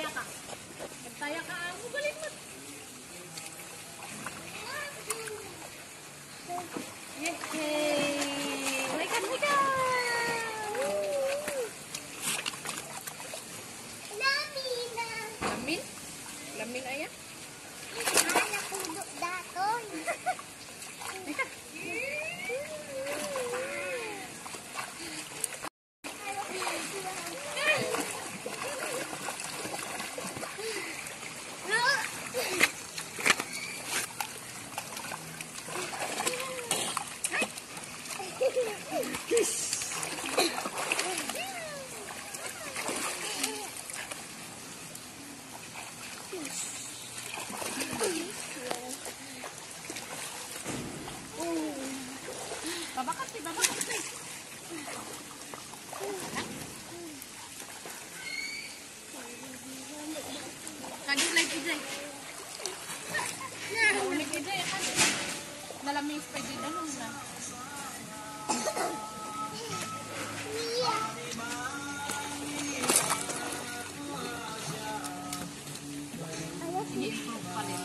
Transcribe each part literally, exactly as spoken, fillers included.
Magtaya ka. Magtaya ka. Magaling mo. Yay! Waikan, waikan! Lamin na. Lamin? Lamin ayan? Ah, napulok daton. Waikan. Babakat sih, babakat sih. Kaget lagi Jay. Nah, unik aja ya kan. Dalamnya sepeda dalam lah. Iya. Ini lupa deh.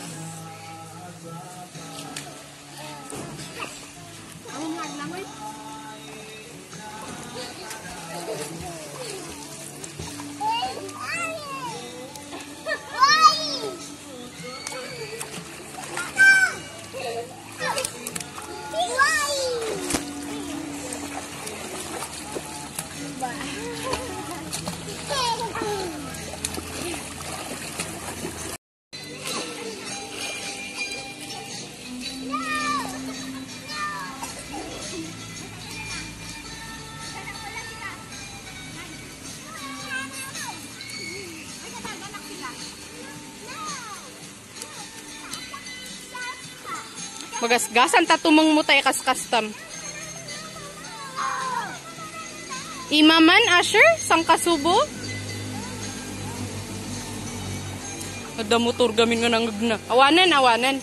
Kamu nggak lama? Magasgasan ta tumang mutay kas custom. Imaman Asher sang kasubo. Ada motor gamin nga nanggagna. Awanan, awanan.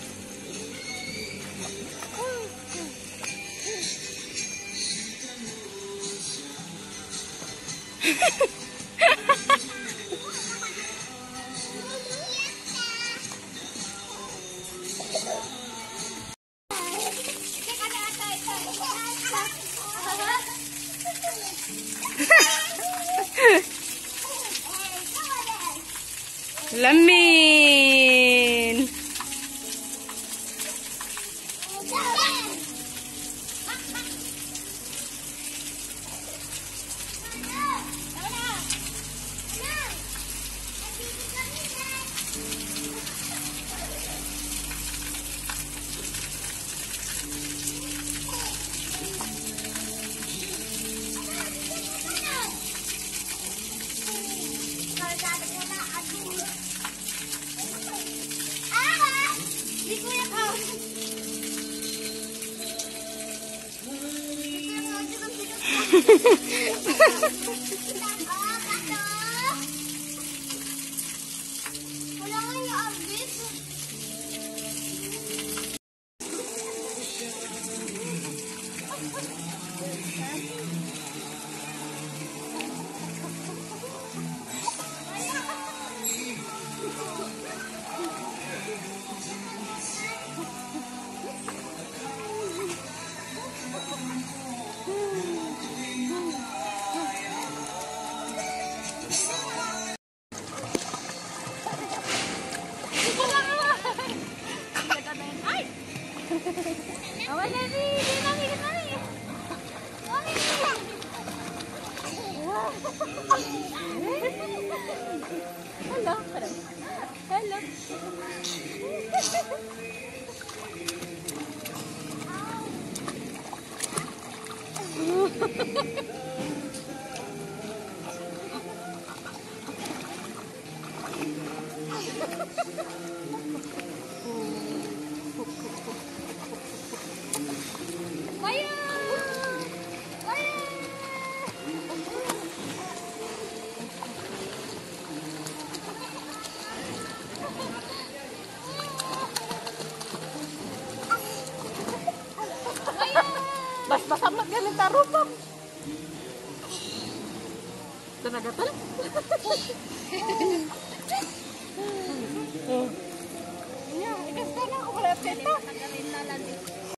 Lamin. Awan na ni, di mami, di mami. Mami. Hello, hello. Bas-bas amat galing tarupang. Tenaga tal. Oh. Nya, ikas ka na ako wala tita. Tagalin na lang.